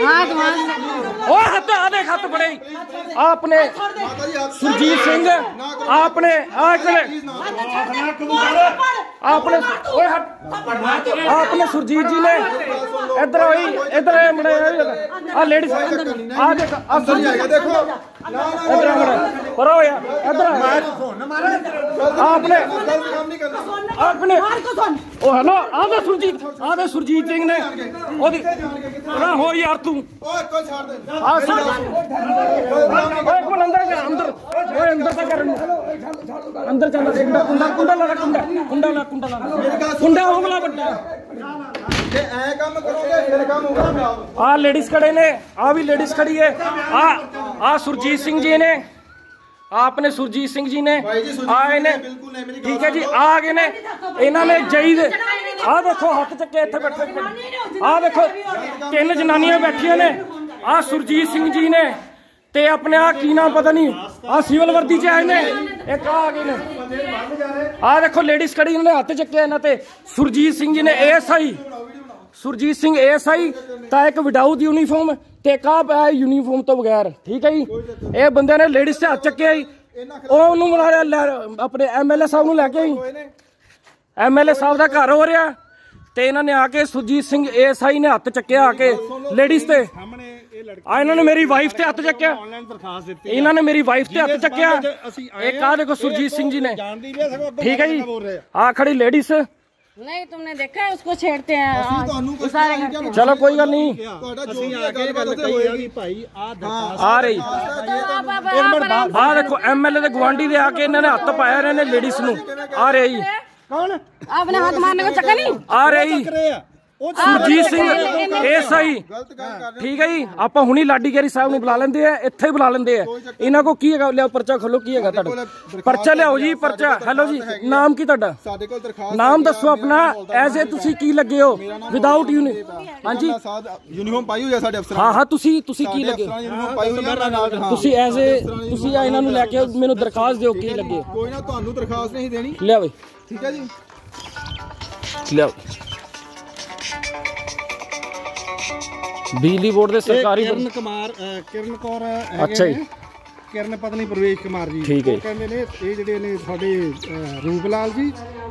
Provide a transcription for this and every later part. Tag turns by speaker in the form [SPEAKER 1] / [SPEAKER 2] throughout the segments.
[SPEAKER 1] देख हाथ बड़े आपने सुरजीत सिंह आपने आपने सुरजीत जी ने इधर इधर लेडीज देखो करो यार इधर आपने आपने ओ हेलो आदे सुरजीत सिंह ने हो यार तू अंदर चल कुंडा ला कुंडा होगला बड्डा आ लेडीज खड़े ने आ भी लेडीज खड़ी है आ सुरजीत सिंह जी ने आपने सुरजीत सिंह जी ने आए ने ठीक है जी आ गए ने इन्होंने जई दे आ देखो हाथ चक्के इत्थे बैठे आ देखो 3 जनानियां बैठियां ने आ सुरजीत सिंह जी ने ते अपने आ की नाम पता नहीं आ सिविल वर्दी च आए ने एक आ गए ने आ देखो लेडीज खड़ी इन्होंने हाथ चक्के इन्हां ते सुरजीत सिंह जी ने एएसआई सुरजीत सिंह एएसआई ता एक विदाउट यूनीफॉर्म ते का यूनीफॉर्म तो बगैर ठीक है जी ये बंदे ने लेडीज से हाथ चक्के अपने एमएलए साहब नूं लैके आई एमएलए साहब का घर हो रहा ते इन्होंने आके सुरजीत सिंह एएसआई ने हाथ चक्के आके लेडीज ते इन्होंने मेरी वाइफ ते हाथ चक्या इन्होंने मेरी वाइफ ते हाथ चक्या एक आ देखो सुरजीत सिंह जी ने ठीक है जी आ खड़ी लेडीज
[SPEAKER 2] नहीं तुमने देखा है उसको छेड़ते हैं
[SPEAKER 1] चलो कोई गल नहीं आ रही आ देखो एमएलए दे गवांडी दे आके इन्होंने हाथ पाया इन्होंने लेडीज नूं आ रही
[SPEAKER 2] कौन आपने हाथ मारने को चक्का नहीं
[SPEAKER 1] आ रही सुरजीत सिंह एएसआई ठीक है जी आप हुणी लाडीगेरी साहब नूं बुला लेंदे है इत्थे बुला लेंदे है इन्हां को की है लिया पर्चा खोलो की है पर्चा लियाओ जी पर्चा हेलो जी नाम की तुहाडा नाम दसो अपना एज ए तुसी की लगे हो विदाउट हां जी
[SPEAKER 3] यूनीफॉर्म पाई हुई है साडे अफसर
[SPEAKER 1] हां हां तुसी की लगे तुसी एज ए तुसी इन्हां नूं लेके मेनू दरखास्त दिओ की लगे
[SPEAKER 3] कोई ना तुहानू दरखास्त नहीं देनी
[SPEAKER 1] लिया बई
[SPEAKER 3] ठीक है जी
[SPEAKER 1] लिया बिजली बोर्ड दे सरकारी
[SPEAKER 3] किरण कौर
[SPEAKER 1] अच्छा जी
[SPEAKER 3] किरण पत्नी प्रवेश कुमार जी
[SPEAKER 1] ठीक है
[SPEAKER 3] कहंदे ने ये ਜਿਹੜੇ ਨੇ ਸਾਡੇ ਰੂਪਲਾਲ ਜੀ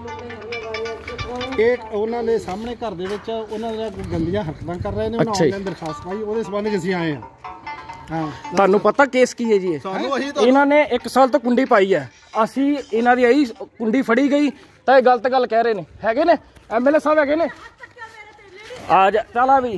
[SPEAKER 3] एक उन्होंने सामने घर ਦੇ ਵਿੱਚ ਉਹਨਾਂ ਦਾ ਗੰਦੀਆਂ ਹਰਕਤਾਂ ਕਰ ਰਹੇ ਨੇ ਉਹਨਾਂ ਆਨਲਾਈਨ ਦਰਖਾਸਤ ਪਾਈ ਉਹਦੇ ਸੰਬੰਧ ਵਿੱਚ ਅਸੀਂ ਆਏ ਹਾਂ
[SPEAKER 1] ਤੁਹਾਨੂੰ ਪਤਾ ਕੇਸ ਕੀ ਹੈ ਜੀ ਇਹਨਾਂ ਨੇ 1 ਸਾਲ ਤੋਂ ਕੁੰਡੀ ਪਾਈ ਹੈ ਅਸੀਂ ਇਹਨਾਂ ਦੀ ਆਈ ਕੁੰਡੀ ਫੜੀ ਗਈ ਤਾਂ ਇਹ ਗਲਤ ਗੱਲ ਕਹਿ ਰਹੇ ਨੇ ਹੈਗੇ ਨੇ ਐਮਐਲਏ ਸਾਹਿਬ ਹੈਗੇ ਨੇ आ जा चला भी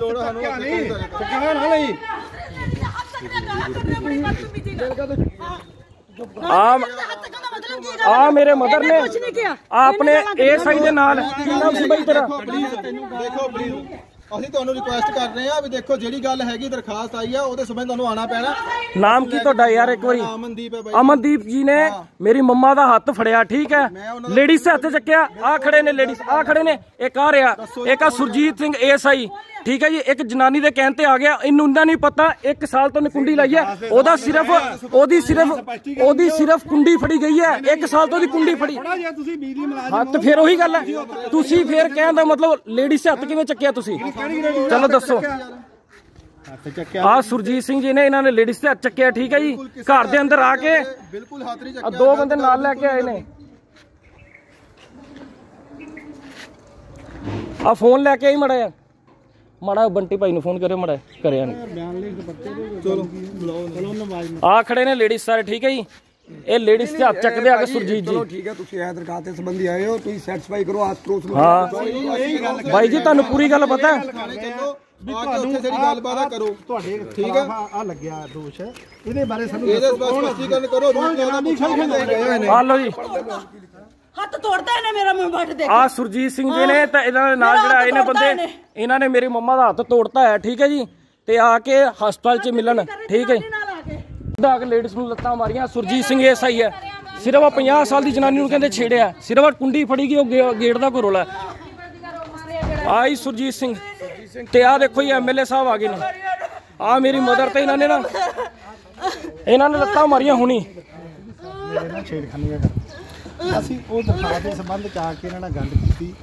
[SPEAKER 1] मेरे मदर ने आपने एएसआई दे नाल की नाम सी भाई तेरा
[SPEAKER 3] देखो ਅਸੀਂ ਤੁਹਾਨੂੰ ਰਿਕੁਐਸਟ ਕਰ ਰਹੇ ਆ ਵੀ ਦੇਖੋ ਜਿਹੜੀ ਗੱਲ ਹੈਗੀ ਦਰਖਾਸਤ ਆਈ ਆ ਉਹਦੇ ਸੰਬੰਧ ਤੁਹਾਨੂੰ ਆਣਾ ਪੈਣਾ
[SPEAKER 1] ਨਾਮ ਕੀ ਤੁਹਾਡਾ ਯਾਰ ਇੱਕ ਵਾਰੀ
[SPEAKER 3] ਅਮਨਦੀਪ ਹੈ ਬਾਈ
[SPEAKER 1] ਅਮਨਦੀਪ ਜੀ ਨੇ ਮੇਰੀ ਮੰਮਾ ਦਾ ਹੱਥ ਫੜਿਆ ਠੀਕ ਹੈ ਲੇਡੀਜ਼ ਹੱਥ ਚੱਕਿਆ ਆ ਖੜੇ ਨੇ ਲੇਡੀਜ਼ ਆ ਖੜੇ ਨੇ ਇੱਕ ਆ ਰਿਹਾ ਇੱਕ ਆ ਸੁਰਜੀਤ ਸਿੰਘ एएसआई ठीक है जी एक जनानी दे कहने ते आ गया इन्नू नहीं पता 1 साल तो कुंडी लाई है ओदा सिर्फ कुंडी फड़ी गई है 1 साल तो कुंडी फड़ी हाँ तो फिर वही गल है तुसी फिर कहने दा मतलब लेडीज से हत्थ किवें चक्किया तुसी चलो दसो आ सुरजीत सिंह जी ने इन्होंने लेडीज से हत्थ चक्किया ठीक है जी घर दे अंदर आके
[SPEAKER 3] बिल्कुल हाथ नहीं चक्किया
[SPEAKER 1] 2 बंदे नाल लेके आए ने आ फोन लेके आई मड़ा माड़ा बंटी भाई फोन करे मड़ा करे आ खड़े ने लेडीज सारे ठीक है जी ये लेडीज से हाथ चकदे आके सुरजीत जी
[SPEAKER 4] ठीक है तुसी ए दरखास्त दे संबंधी आए हो तुसी सैटिस्फाई करो हाथ क्रॉस
[SPEAKER 1] हां भाई जी ਤੁਹਾਨੂੰ पूरी गल पता है
[SPEAKER 3] गलबात करो ठीक है आ लग्या दोष है ਇਹਦੇ ਬਾਰੇ ਸਾਨੂੰ ਸਪਸ਼ਟੀਕਰਨ ਕਰੋ
[SPEAKER 1] ਆ ਲਓ ਜੀ
[SPEAKER 2] हथ तोड़ता है मेरा मुंह बट दे
[SPEAKER 1] आ सुरजीत सिंह जी ने तो इन्होंने नाल जिहड़ा आए ने बंदे इन्होंने मेरी मम्मा का हाथ तोड़ता है ठीक है जी ते आके हस्पताल च मिलन ठीक है आके लेडीज नूं लत्तां मारियां सुरजीत सिंह एएसआई है सिर्फ 50 साल की जनानी नूं कहंदे छेड़िया सिर्फ कुंडी फड़ी गई गेट दा कोई रौला आई सुरजीत सिंह ते आ देखो जी एमएलए साहब आ गए ने आ मेरी मदर ते इन्होंने लत्तां मारियां हुणी
[SPEAKER 3] ਅਸੀਂ ਉਹ ਦਰਖਾਸਤ ਦੇ ਸੰਬੰਧ ਚ ਆ ਕੇ ਇਹਨਾਂ ਨਾਲ ਗੱਲ ਕੀਤੀ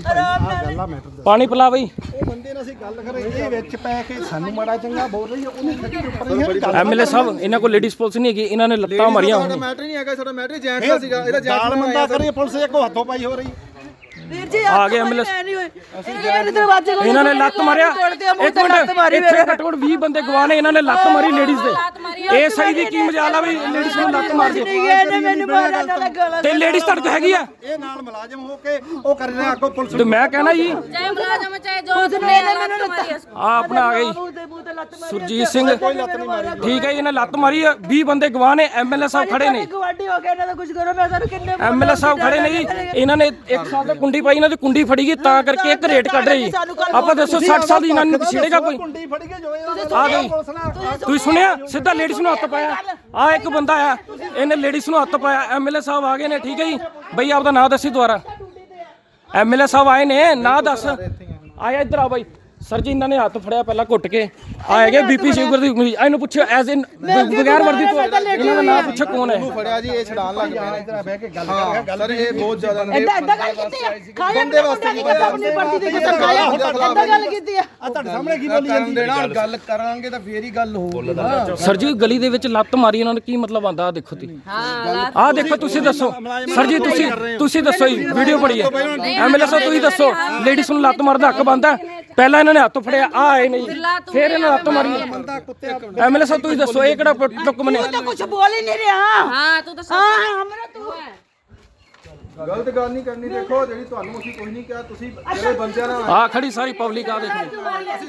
[SPEAKER 3] ਗੱਲ ਆ ਮੈਟਰ ਦਾ
[SPEAKER 1] ਪਾਣੀ ਪਿਲਾ ਬਈ।
[SPEAKER 3] ਉਹ ਬੰਦੇ ਨਾਲ ਅਸੀਂ ਗੱਲ ਕਰੇ ਇਹ ਵਿੱਚ ਪੈ ਕੇ ਸਾਨੂੰ ਮਾੜਾ ਚੰਗਾ ਬੋਲ ਰਹੀ ਹੈ ਉਹਨੂੰ ਖੱਟੀ ਉੱਪਰ
[SPEAKER 1] ਐਮਐਲਏ ਸਾਹਿਬ ਇਹਨਾਂ ਕੋਲ ਲੇਡੀਜ਼ ਪੁਲਿਸ ਨਹੀਂ ਹੈਗੀ, ਇਹਨਾਂ ਨੇ ਲੱਤਾਂ ਮਾਰੀਆਂ
[SPEAKER 5] ਸਾਡਾ ਮੈਟਰ ਨਹੀਂ ਹੈਗਾ, ਸਾਡਾ ਮੈਟਰ ਜੈਂਟਸ ਦਾ ਸੀਗਾ, ਇਹਦਾ
[SPEAKER 3] ਜਾਲ ਮੰਦਾ ਕਰੇ ਪੁਲਿਸ ਇੱਕੋ ਹੱਥੋਂ ਪਾਈ ਹੋ ਰਹੀ।
[SPEAKER 2] ਵੀਰ ਜੀ
[SPEAKER 1] ਆ ਗਏ ਐਮਐਲਏ
[SPEAKER 2] ਦਰਵਾਜ਼ੇ
[SPEAKER 1] ਇਹਨਾਂ ਨੇ ਲੱਤ ਮਾਰਿਆ। ਇੱਕ ਮਿੰਟ ਇੱਥੇ ਘੱਟੋ ਘੱਟ 20 ਬੰਦੇ ਗਵਾਹ ਨੇ, ਇਹਨਾਂ ਨੇ ਲੱਤ ਮਾਰੀ ਲੇਡੀਜ਼ ਦੇ। ਇਹ ਸਹੀ ਦੀ ਕੀ ਮਜਾਲ ਆ ਵੀ ਲੇਡੀਜ਼ ਨੂੰ ਲੱਤ ਮਾਰ ਦਿਓ ਤੇ ਲੇਡੀਜ਼ ਤੁਹਾਡੇ ਕੋਲ ਹੈਗੀ ਆ।
[SPEAKER 3] ਇਹ ਨਾਲ ਮੁਲਾਜ਼ਮ ਹੋ ਕੇ ਉਹ ਕਰ ਰਿਹਾ ਅੱਗੋਂ ਪੁਲਿਸ
[SPEAKER 1] ਤੇ ਮੈਂ ਕਹਿਣਾ ਜੀ
[SPEAKER 2] ਚਾਹੇ ਮੁਲਾਜ਼ਮ ਚਾਹੇ ਜੋ
[SPEAKER 1] ਆ ਆਪਣਾ ਆ ਗਈ ਸੁਰਜੀਤ ਸਿੰਘ, ਠੀਕ ਹੈ ਜੀ, ਇਹਨੇ ਲੱਤ ਮਾਰੀ ਆ। 20 ਬੰਦੇ ਗਵਾਹ ਨੇ, ਐਮਐਲਏ ਸਾਹਿਬ ਖੜੇ ਨੇ,
[SPEAKER 2] ਗਵਾਡੀ ਹੋ ਗਿਆ ਇਹਨਾਂ ਦਾ ਕੁਝ ਕਰੋ। ਮੈਂ ਤੁਹਾਨੂੰ ਕਿੰਨੇ
[SPEAKER 1] ਐਮਐਲਏ ਸਾਹਿਬ ਖੜੇ ਨੇ ਜੀ। ਇਹਨਾਂ ਨੇ 1 ਸਾਲ ਦਾ ਕੁੰਡੀ ਪਾਈ, ਇਹਨਾਂ ਦੀ ਕੁੰਡੀ ਫੜੀ ਗਈ ਤਾਂ ਕਰਕੇ ਇੱਕ ਰੇਟ ਕੱਢ ਰਹੀ। ਆਪਾਂ ਦੱਸੋ 60 ਸਾਲ ਦੀ ਜਨਾਨੀ ਨੂੰ ਛੇੜੇਗਾ ਕੋਈ?
[SPEAKER 3] ਕੁੰਡੀ ਫੜ ਕੇ ਜੋ
[SPEAKER 1] ਆ ਗਈ, ਤੁਸੀਂ ਸੁਣਿਆ? ਸਿੱਧਾ ਲੇਡੀਜ਼ ਨੂੰ ਹੱਥ ਪਾਇਆ। ਆ ਇੱਕ ਬੰਦਾ ਆ, ਇਹਨੇ ਲੇਡੀਜ਼ ਨੂੰ ਹੱਥ ਪਾਇਆ। ਐਮਐਲਏ ਸਾਹਿਬ ਆ ਗਏ ਨੇ, ਠੀਕ ਹੈ ਜੀ। ਬਈ ਆਪਦਾ ਨਾਂ ਦੱਸੀ ਦੁਬਾਰਾ। ਐਮਐਲਏ ਸਾਹਿਬ ਆਏ ਨੇ, ਨਾਂ ਦੱਸ। ਆਇਆ ਇੱਧਰ ਆ ਬਾਈ। ਸਰ ਜੀ ਇਹਨਾਂ ਨੇ ਹੱਥ ਫੜਿਆ ਪਹਿਲਾਂ ਘੁੱਟ ਕੇ, ਆਏਗੇ ਬੀਪੀ ਸ਼ੂਗਰ ਦੀ ਮਰੀਜ਼। ਇਹਨੂੰ ਪੁੱਛੋ ਐਜ਼ ਇਨ ਬਗੈਰ ਵਰਦੀ ਤੋਂ ਇਹਨਾਂ ਦਾ ਨਾਮ ਪੁੱਛੋ ਕੌਣ ਹੈ।
[SPEAKER 5] ਫੜਿਆ ਜੀ, ਇਹ ਛਡਾਣ ਲੱਗ ਪਿਆ
[SPEAKER 3] ਇੱਧਰ ਬਹਿ ਕੇ ਗੱਲ ਕਰ
[SPEAKER 5] ਗੱਲ। ਇਹ ਬਹੁਤ ਜ਼ਿਆਦਾ
[SPEAKER 2] ਐਦਾਂ ਗੱਲ ਕੀਤੀ ਹੈ। ਖਾਇਆ ਬੰਦੇ ਵਾਸਤੇ ਨਹੀਂ ਕਰਦਾ, ਆਪਣੀ ਪੜਦੀ ਤੇ ਕਿੱਥੇ ਖਾਇਆ ਐਦਾਂ ਗੱਲ ਕੀਤੀ ਹੈ।
[SPEAKER 3] ਆ ਤੁਹਾਡੇ ਸਾਹਮਣੇ ਕੀ ਬੋਲੀ ਜਾਂਦੀ
[SPEAKER 5] ਦੇਣਾ। ਗੱਲ ਕਰਾਂਗੇ ਤਾਂ ਫੇਰ ਹੀ ਗੱਲ ਹੋਊਗੀ ਨਾ।
[SPEAKER 1] ਸਰ ਜੀ ਗਲੀ ਦੇ ਵਿੱਚ ਲੱਤ ਮਾਰੀ, ਇਹਨਾਂ ਨੂੰ ਕੀ ਮਤਲਬ ਆਂਦਾ? ਆ ਦੇਖੋ ਤੁਸੀਂ, ਆ ਦੇਖੋ ਤੁਸੀਂ ਦੱਸੋ। ਸਰ ਜੀ ਤੁਸੀਂ ਦੱਸੋ ਜੀ, ਵੀਡੀਓ ਬੜੀ ਹੈ। ਐਮਐਲਏ ਸਾਹਿਬ ਤੁਸੀਂ ਦੱਸੋ, ਲੇਡੀਜ਼ ਨੂੰ ਲੱਤ ਮਾਰਨ ਦਾ ਹੱਕ ਬਣਦਾ? ਪਹਿਲਾਂ ਇਹਨਾਂ ਨੇ ਹੱਥ ਫੜਿਆ, ਆ ਆਏ ਨਹੀਂ, ਫਿਰ ਇਹਨਾਂ ਲੱਤ ਮਾਰੀ। ਐਮਐਲਏ ਸਾਹਿਬ ਤੁਸੀਂ ਦੱਸੋ, ਇਹ ਕਿਹੜਾ ਟੁੱਕ ਮਨੇ?
[SPEAKER 2] ਤੂੰ ਤਾਂ ਕੁਝ ਬੋਲ ਹੀ ਨਹੀਂ ਰਿਹਾ। ਹਾਂ ਤੂੰ ਤਾਂ ਹਾਂ ਹਮਰਾ ਤੂੰ ਹੈ।
[SPEAKER 5] ਗਲਤ ਗੱਲ ਨਹੀਂ ਕਰਨੀ। ਦੇਖੋ ਜਿਹੜੀ ਤੁਹਾਨੂੰ ਅਸੀਂ ਕੁਝ ਨਹੀਂ ਕਿਹਾ, ਤੁਸੀਂ ਜਿਹੜੇ ਬੰਦਿਆਂ ਨਾਲ
[SPEAKER 1] ਆ ਖੜੀ ਸਾਰੀ ਪਬਲਿਕ ਆ ਦੇਖੋ।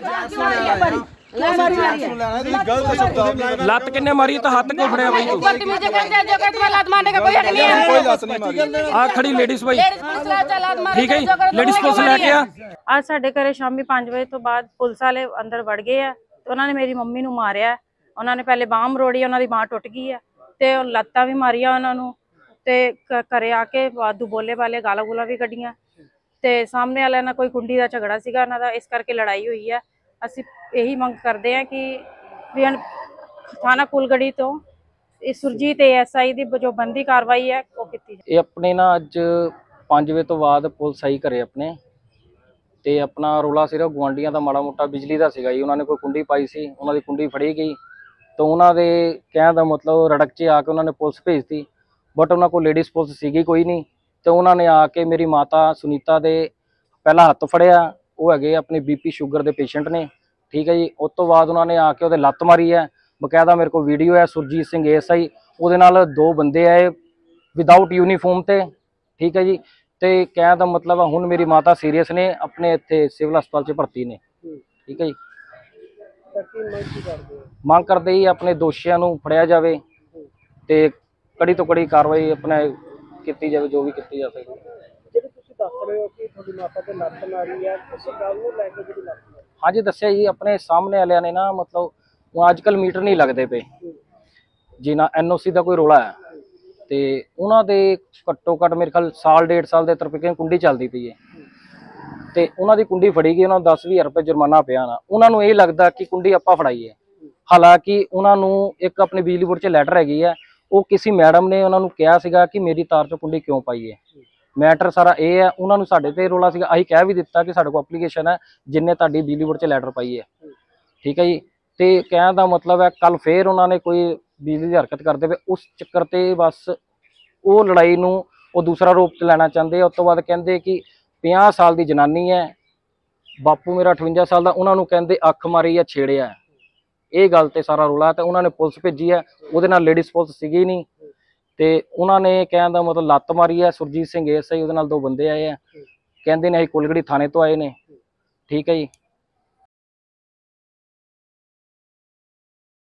[SPEAKER 5] गलत शब्द
[SPEAKER 1] ਲੱਤ ਕਿੰਨੇ ਮਾਰੀ ਤਾਂ ਹੱਥ ਕਿਉਂ ਫੜਿਆ ਬਾਈ ਤੂੰ?
[SPEAKER 2] मुझे कहते हैं जो कहते हैं लात मारने का कोई हक नहीं है।
[SPEAKER 5] कोई लात नहीं मारी।
[SPEAKER 1] ਆ ਖੜੀ ਲੇਡੀਜ਼ ਬਾਈ,
[SPEAKER 2] लात मारने
[SPEAKER 1] ਠੀਕ ਹੈ ਜੀ, ਲੇਡੀਜ਼ ਪੁਲਿਸ ਲੈ ਕੇ ਆ।
[SPEAKER 6] ਅੱਜ ਸਾਡੇ ਘਰੇ ਸ਼ਾਮੀ 5 ਵਜੇ ਤੋਂ ਬਾਅਦ ਪੁਲਿਸ ਵਾਲੇ ਅੰਦਰ ਵੜ ਗਏ ਆ ਤੇ ਉਹਨਾਂ ਨੇ ਮੇਰੀ ਮੰਮੀ ਨੂੰ ਮਾਰਿਆ। ਉਹਨਾਂ ਨੇ ਪਹਿਲੇ ਬਾਂਹ ਮਰੋੜੀ, ਉਹਨਾਂ ਦੀ ਬਾਂਹ ਟੁੱਟ ਗਈ ਹੈ ਤੇ ਉਹ ਲੱਤਾਂ ਵੀ ਮਾਰੀਆਂ ਉਹਨਾਂ ਨੂੰ ਤੇ ਘਰੇ ਆ ਕੇ ਵਾਧੂ ਬੋਲੇ ਵਾਲੇ ਗਾਲਾਂ ਗੁਲਾਂ ਵੀ ਕੱਢੀਆਂ ਤੇ ਸਾਹਮਣੇ ਵਾਲਿਆਂ ਨਾਲ ਕੋਈ ਕੁੰਡੀ ਦਾ ਝਗੜਾ ਸੀਗਾ ਉਹਨਾਂ ਦਾ, ਇਸ ਕਰਕੇ ਲੜਾਈ ਹੋਈ ਹੈ। ਅਸੀਂ ਇਹੀ ਮੰਗ ਕਰਦੇ ਹਾਂ ਕਿ ਵੀ ਥਾਣਾ ਫੂਲਗੜੀ ਤੋਂ ਇਸ ਸੁਰਜੀਤ ASI ਦੀ ਜੋ ਬੰਦੀ ਕਾਰਵਾਈ ਹੈ ਉਹ ਕੀਤੀ ਜਾਵੇ।
[SPEAKER 1] ਇਹ ਆਪਣੇ ਨਾ ਅੱਜ 5 ਵਜੇ ਤੋਂ ਬਾਅਦ ਪੁਲਿਸ ਆਈ ਘਰੇ ਆਪਣੇ ਤੇ ਆਪਣਾ ਰੋਲਾ ਸਿਰਫ ਗੁਆਂਢੀਆਂ ਦਾ ਮਾੜਾ ਮੋਟਾ ਬਿਜਲੀ ਦਾ ਸੀਗਾ ਜੀ। ਉਹਨਾਂ ਨੇ ਕੋਈ ਕੁੰਡੀ ਪਾਈ ਸੀ, ਉਹਨਾਂ ਦੀ ਕੁੰਡੀ ਫੜੀ ਗਈ ਤਾਂ ਉਹਨਾਂ ਦੇ ਕਹਿਣ ਦਾ ਮਤਲਬ ਰੜਕ 'ਚ ਆ ਕੇ ਉਹਨਾਂ ਨੇ ਪੁਲਿਸ ਭੇਜਤੀ, ਬਟ ਉਹਨਾਂ ਕੋਲ ਲੇਡੀਜ਼ ਪੁਲਿਸ ਸੀਗੀ ਕੋਈ ਨਹੀਂ। ਤੇ ਉਹਨਾਂ ਨੇ ਆ ਕੇ ਮੇਰੀ ਮਾਤਾ ਸੁਨੀਤਾ ਦੇ ਪਹਿਲਾਂ ਹੱਥ ਫੜਿਆ, ਉਹ ਹੈਗੇ ਆਪਣੇ BP ਸ਼ੂਗਰ ਦੇ ਪੇਸ਼ੈਂਟ ਨੇ, ਠੀਕ ਹੈ ਜੀ। ਉਸ ਤੋਂ ਬਾਅਦ ਉਹਨਾਂ ਨੇ ਆ ਕੇ ਉਹਦੇ ਲੱਤ ਮਾਰੀ ਹੈ, ਬਕਾਇਦਾ ਮੇਰੇ ਕੋਲ ਵੀਡੀਓ ਹੈ। ਸੁਰਜੀਤ ਸਿੰਘ ASI, ਉਹਦੇ ਨਾਲ 2 ਬੰਦੇ ਆਏ ਵਿਦਆਊਟ ਯੂਨੀਫਾਰਮ ਤੇ, ਠੀਕ ਹੈ ਜੀ। ਤੇ ਕਹਿਣ ਦਾ ਮਤਲਬ ਹੈ ਹੁਣ ਮੇਰੀ ਮਾਤਾ ਸੀਰੀਅਸ ਨੇ, ਆਪਣੇ ਇੱਥੇ ਸਿਵਲ ਹਸਪਤਾਲ 'ਚ ਭਰਤੀ ਨੇ, ਠੀਕ ਹੈ ਜੀ। ਮੰਗ ਕਰਦੇ ਹੀ ਆਪਣੇ ਦੋਸ਼ੀਆਂ ਨੂੰ ਫੜਿਆ ਜਾਵੇ ਤੇ ਕੜੀ ਤੋਂ ਕੜੀ ਕਾਰਵਾਈ ਆਪਣੇ ਕੀਤੀ ਜਾਵੇ, ਜੋ ਵੀ ਕੀਤੀ ਜਾ ਸਕਦੀ।
[SPEAKER 3] ਜਿਹੜੀ ਤੁਸੀਂ ਦੱਸ ਰਹੇ ਹੋ ਕਿ ਤੁਹਾਡੀ ਮਾਤਾ ਤੇ ਲੱਤ ਮਾਰੀ ਹੈ, ਉਸ ਗੱਲ ਨੂੰ ਲੈ ਕੇ ਜਿਹੜੀ ਲੱਤ ਮਾਰੀ?
[SPEAKER 1] ਹਾਂਜੀ ਦੱਸਿਆ ਜੀ, ਆਪਣੇ ਸਾਹਮਣੇ ਵਾਲਿਆਂ ਨੇ ਨਾ ਮਤਲਬ ਉਹ ਅੱਜ ਕੱਲ੍ਹ ਮੀਟਰ ਨਹੀਂ ਲੱਗਦੇ ਪਏ ਜੀ ਨਾ, NOC ਦਾ ਕੋਈ ਰੋਲਾ ਹੈ ਤੇ ਉਹਨਾਂ ਦੇ ਘੱਟੋ ਘੱਟ ਮੇਰੇ ਖਿਆਲ ਸਾਲ 1.5 ਸਾਲ ਦੇ ਤਰਫੇ ਕੁੰਡੀ ਚੱਲਦੀ ਪਈ ਹੈ ਤੇ ਉਹਨਾਂ ਦੀ ਕੁੰਡੀ ਫੜੀ ਗਈ, ਉਹਨਾਂ ਨੂੰ 10-20 ਰੁਪਏ ਜੁਰਮਾਨਾ ਪਿਆ ਨਾ। ਉਹਨਾਂ ਨੂੰ ਇਹ ਲੱਗਦਾ ਕਿ ਕੁੰਡੀ ਆਪਾਂ ਫੜਾਈ ਹੈ, ਹਾਲਾਂਕਿ ਉਹਨਾਂ ਨੂੰ ਇੱਕ ਆਪਣੀ ਬਿਜਲੀ ਬੋਰਡ 'ਚ ਲੈਟਰ ਹੈਗੀ ਹੈ, ਉਹ ਕਿਸੇ ਮੈਡਮ ਨੇ ਉਹਨਾਂ ਨੂੰ ਕਿਹਾ ਸੀਗਾ ਕਿ ਮੇਰੀ ਤਾਰ 'ਚ ਕੁੰਡੀ ਕਿਉਂ ਪਾਈ ਹੈ। ਮੈਟਰ ਸਾਰਾ ਇਹ ਹੈ, ਉਹਨਾਂ ਨੂੰ ਸਾਡੇ ਤੇ ਰੋਲਾ ਸੀਗਾ। ਅਸੀਂ ਕਹਿ ਵੀ ਦਿੱਤਾ ਕਿ ਸਾਡੇ ਕੋਲ ਐਪਲੀਕੇਸ਼ਨ ਹੈ ਜਿੰਨੇ ਤੁਹਾਡੀ ਬਿਜਲੀ ਬੋਰਡ 'ਚ ਲੈਟਰ ਪਾਈ ਹੈ, ਠੀਕ ਹੈ ਜੀ। ਤੇ ਕਹਿਣ ਦਾ ਮਤਲਬ ਹੈ ਕੱਲ ਫੇਰ ਉਹਨਾਂ ਨੇ ਕੋਈ ਬਿਜਲੀ ਦੀ ਹਰਕਤ ਕਰਦੇ ਪਏ, ਉਸ ਚੱਕਰ ਤੇ ਬਸ ਉਹ ਲੜਾਈ ਨੂੰ ਉਹ ਦੂਸਰਾ ਰੂਪ 'ਚ ਲੈਣਾ ਚਾਹੁੰਦੇ ਆ। ਉਸ ਤੋਂ ਬਾਅਦ ਕਹਿੰਦੇ ਕਿ 50 ਸਾਲ ਦੀ ਜਨਾਨੀ ਹੈ, ਬਾਪੂ ਮੇਰਾ 58 ਸਾਲ ਦਾ, ਉਹਨਾਂ ਨੂੰ ਕਹਿੰਦੇ ਅੱਖ ਮਾਰੀ ਆ, ਛੇੜਿਆ। ਇਹ ਗੱਲ ਤੇ ਸਾਰਾ ਰੌਲਾ ਤੇ ਉਹਨਾਂ ਨੇ ਪੁਲਿਸ ਭੇਜੀ ਹੈ, ਉਹਦੇ ਨਾਲ ਲੇਡੀਜ਼ ਪੁਲਿਸ ਸੀਗੀ ਨਹੀਂ ਤੇ ਉਹਨਾਂ ਨੇ ਕਹਿਣ ਦਾ ਮਤਲਬ ਲੱਤ ਮਾਰੀ ਹੈ। ਸੁਰਜੀਤ ਸਿੰਘ ASI, ਉਹਦੇ ਨਾਲ 2 ਬੰਦੇ ਆਏ ਆ, ਕਹਿੰਦੇ ਨੇ ਅਸੀਂ ਕੁਲਗੜੀ ਥਾਣੇ ਤੋਂ ਆਏ ਨੇ, ਠੀਕ ਹੈ ਜੀ।